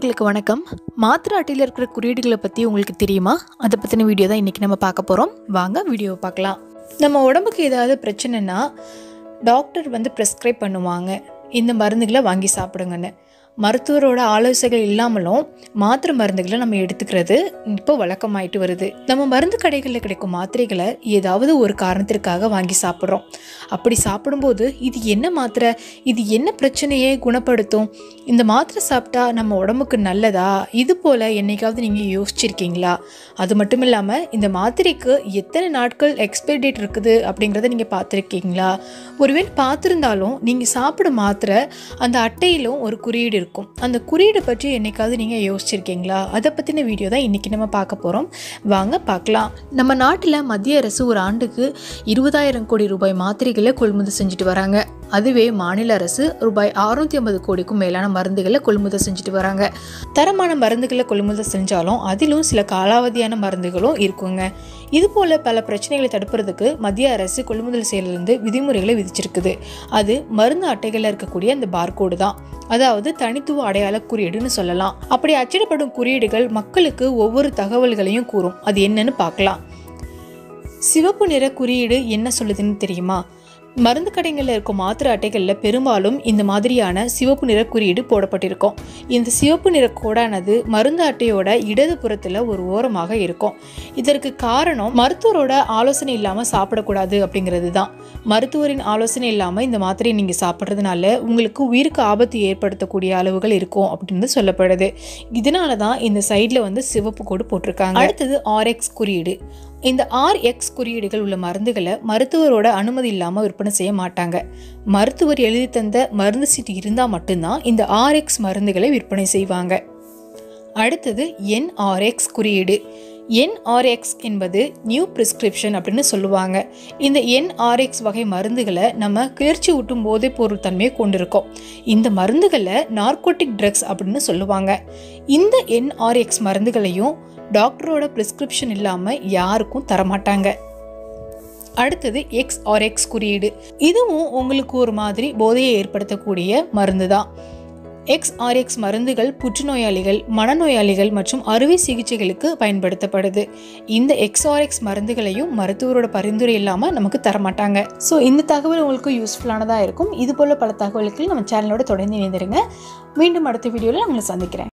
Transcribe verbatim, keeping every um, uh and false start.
நண்பர்களுக்கு வணக்கம். மாத்திரை அட்டையில் இருக்கிற குறியீடுகளை பற்றி உங்களுக்கு தெரியுமா? அதை பற்றின வீடியோ தான் இன்றைக்கி நம்ம பார்க்க போகிறோம். வாங்க வீடியோவை பார்க்கலாம். நம்ம உடம்புக்கு ஏதாவது பிரச்சனைனா டாக்டர் வந்து ப்ரெஸ்கிரைப் பண்ணுவாங்க, இந்த மருந்துகளை வாங்கி சாப்பிடுங்கன்னு. மருத்துவரோட ஆலோசனைகள் இல்லாமலும் மாத்திரை மருந்துகளை நம்ம எடுத்துக்கிறது இப்போ வழக்கமாயிட்டு வருது. நம்ம மருந்து கடைகளில் கிடைக்கும் மாத்திரைகளை ஏதாவது ஒரு காரணத்திற்காக வாங்கி சாப்பிட்றோம். அப்படி சாப்பிடும்போது இது என்ன மாத்திரை, இது என்ன பிரச்சனையை குணப்படுத்தும், இந்த மாத்திரை சாப்பிட்டா நம்ம உடம்புக்கு நல்லதா, இது போல் என்னைக்காவது நீங்கள் யோசிச்சிருக்கீங்களா? அது மட்டும் இல்லாமல் இந்த மாத்திரைக்கு எத்தனை நாட்கள் எக்ஸ்பைரி டேட் இருக்குது அப்படிங்கிறத நீங்கள் பார்த்துருக்கீங்களா? ஒருவேளை பார்த்துருந்தாலும் நீங்கள் சாப்பிடும் மாத்திரை அந்த அட்டையிலும் ஒரு குறியீடு இருக்கும். அந்த குறியீடு பற்றி என்னைக்காவது நீங்கள் யோசிச்சிருக்கீங்களா? அதை பற்றின வீடியோ தான் இன்றைக்கி நம்ம பார்க்க போகிறோம். வாங்க பார்க்கலாம். நம்ம நாட்டில் மத்திய அரசு ஒரு ஆண்டுக்கு இருபதாயிரம் கோடி ரூபாய் மாத்திரைகளை கொள்முதல் செஞ்சுட்டு வராங்க. அதுவே மாநில அரசு ரூபாய் அறுநூத்தி ஐம்பது கோடிக்கும் மேலான மருந்துகளை கொள்முதல் செஞ்சுட்டு வராங்க. தரமான மருந்துகளை கொள்முதல் செஞ்சாலும் அதிலும் சில காலாவதியான மருந்துகளும் இருக்குங்க. இது போல பல பிரச்சனைகளை தடுப்பதற்கு மத்திய அரசு கொள்முதல் செயலிலிருந்து விதிமுறைகளை விதிச்சிருக்குது. அது மருந்து அட்டைகளில் இருக்கக்கூடிய அந்த பார்கோடு தான், அதாவது தனித்துவ அடையாள குறியீடுன்னு சொல்லலாம். அப்படி அச்சிடப்படும் குறியீடுகள் மக்களுக்கு ஒவ்வொரு தகவல்களையும் கூறும். அது என்னன்னு பார்க்கலாம். சிவப்பு நிற குறியீடு என்ன சொல்லுதுன்னு தெரியுமா? மருந்து கடைகளில் இருக்கும் மாத்திரை அட்டைகளில் பெரும்பாலும் இந்த மாதிரியான சிவப்பு நிற குறியீடு போடப்பட்டிருக்கும். இந்த சிவப்பு நிற கோடானது மருந்து அட்டையோட இடது புறத்தில் ஒரு ஓரமாக இருக்கும். இதற்கு காரணம் மருத்துவரோட ஆலோசனை இல்லாமல் சாப்பிடக்கூடாது அப்படிங்கிறது தான். மருத்துவரின் ஆலோசனை இல்லாமல் இந்த மாத்திரையை நீங்கள் சாப்பிட்றதுனால உங்களுக்கு உயிருக்கு ஆபத்து ஏற்படுத்தக்கூடிய அளவுகள் இருக்கும் அப்படின்னு சொல்லப்படுது. இதனால தான் இந்த சைடில் வந்து சிவப்பு கோடு போட்டிருக்காங்க. அடுத்தது ஆர்எக்ஸ் குறியீடு. இந்த ஆர்எக்ஸ் குறியீடுகள் உள்ள மருந்துகளை மருத்துவரோட அனுமதி இல்லாமல் விற்பனை செய்ய மாட்டாங்க. மருத்துவர் எழுதி தந்த மருந்து சீட்டு இருந்தால் மட்டும்தான் இந்த ஆர்எக்ஸ் மருந்துகளை விற்பனை செய்வாங்க. அடுத்தது என்ஆர்எக்ஸ் குறியீடு. என்ஆர்எக்ஸ் என்பது நியூ பிரிஸ்கிரிப்ஷன் அப்படின்னு சொல்லுவாங்க. இந்த என்ஆர்எக்ஸ் வகை மருந்துகளை நம்ம கிளர்ச்சி ஊட்டும் போதைப் பொருள் தன்மையை கொண்டிருக்கோம். இந்த மருந்துகளை நார்கோட்டிக் ட்ரக்ஸ் அப்படின்னு சொல்லுவாங்க. இந்த என்ஆர்எக்ஸ் மருந்துகளையும் டாக்டரோட பிரிஸ்கிரிப்ஷன் இல்லாமல் யாருக்கும் தரமாட்டாங்க. அடுத்தது எக்ஸ்ஆர்எக்ஸ் குறியீடு. இதுவும் உங்களுக்கு ஒரு மாதிரி போதையை ஏற்படுத்தக்கூடிய மருந்து தான். எக்ஸ்ஆர்எக்ஸ் மருந்துகள் புற்றுநோயாளிகள், மனநோயாளிகள் மற்றும் அறுவை சிகிச்சைகளுக்கு பயன்படுத்தப்படுது. இந்த எக்ஸ்ஆர்எக்ஸ் மருந்துகளையும் மருத்துவரோட பரிந்துரை இல்லாமல் நமக்கு தரமாட்டாங்க. ஸோ இந்த தகவல் உங்களுக்கு யூஸ்ஃபுல்லானதாக இருக்கும். இது போல் பல தகவல்கள் நம்ம சேனலோட தொடர்ந்து இணைந்திருங்க. மீண்டும் அடுத்த வீடியோவில் உங்களை சந்திக்கிறேன்.